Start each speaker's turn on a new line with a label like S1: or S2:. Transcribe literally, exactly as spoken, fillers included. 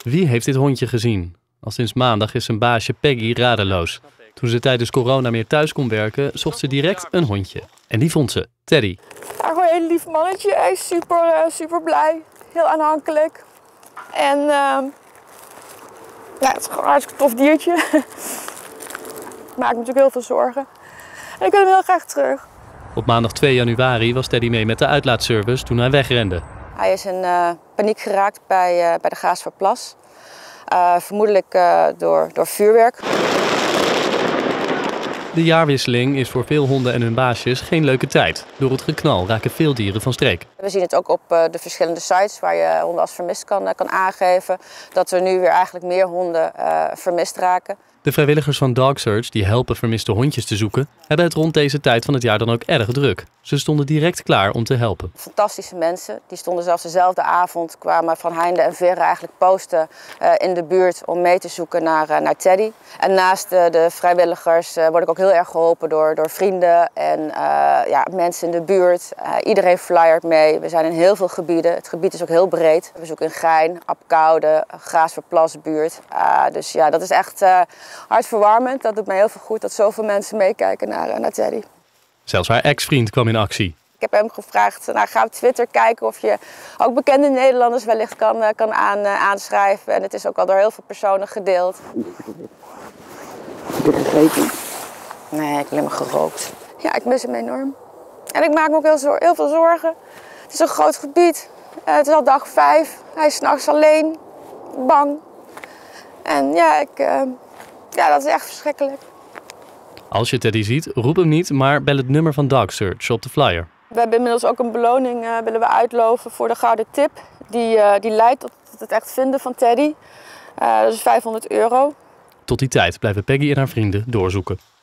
S1: Wie heeft dit hondje gezien? Al sinds maandag is zijn baasje Peggy radeloos. Toen ze tijdens corona meer thuis kon werken, zocht ze direct een hondje. En die vond ze, Teddy.
S2: Ja, gewoon een heel lief mannetje. Hij is super, uh, super blij. Heel aanhankelijk. En uh, ja, het is gewoon een hartstikke tof diertje. Ik maak me natuurlijk heel veel zorgen. En ik wil hem heel graag terug.
S1: Op maandag twee januari was Teddy mee met de uitlaatservice toen hij wegrende.
S2: Hij is in uh, paniek geraakt bij, uh, bij de Gaasverplas. Uh, vermoedelijk uh, door, door vuurwerk.
S1: De jaarwisseling is voor veel honden en hun baasjes geen leuke tijd. Door het geknal raken veel dieren van streek.
S2: We zien het ook op uh, de verschillende sites waar je honden als vermist kan, uh, kan aangeven. Dat er nu weer eigenlijk meer honden uh, vermist raken.
S1: De vrijwilligers van Dog Search, die helpen vermiste hondjes te zoeken, hebben het rond deze tijd van het jaar dan ook erg druk. Ze stonden direct klaar om te helpen.
S2: Fantastische mensen. Die stonden zelfs dezelfde avond, kwamen van heinde en verre eigenlijk posten uh, in de buurt om mee te zoeken naar, uh, naar Teddy. En naast uh, de vrijwilligers uh, word ik ook heel erg geholpen door, door vrienden en uh, ja, mensen in de buurt. Uh, iedereen flyert mee. We zijn in heel veel gebieden. Het gebied is ook heel breed. We zoeken in Gein, Apkoude, Gaasverplasbuurt. Uh, dus ja, dat is echt uh, hartverwarmend. Dat doet mij heel veel goed dat zoveel mensen meekijken naar, uh, naar Teddy.
S1: Zelfs haar ex-vriend kwam in actie.
S2: Ik heb hem gevraagd, nou, ga op Twitter kijken of je ook bekende Nederlanders wellicht kan, kan aan, aanschrijven. En het is ook al door heel veel personen gedeeld. Heb je gegeten? Nee, ik heb alleen maar gerookt. Ja, ik mis hem enorm. En ik maak me ook heel, zor heel veel zorgen. Het is een groot gebied. Uh, het is al dag vijf. Hij is 's nachts alleen. Bang. En ja, ik, uh, ja, dat is echt verschrikkelijk.
S1: Als je Teddy ziet, roep hem niet, maar bel het nummer van Dog Search op de flyer.
S2: We hebben inmiddels ook een beloning uh, willen we uitloven voor de gouden tip. Die, uh, die leidt tot het echt vinden van Teddy. Uh, dat is vijfhonderd euro.
S1: Tot die tijd blijven Peggy en haar vrienden doorzoeken.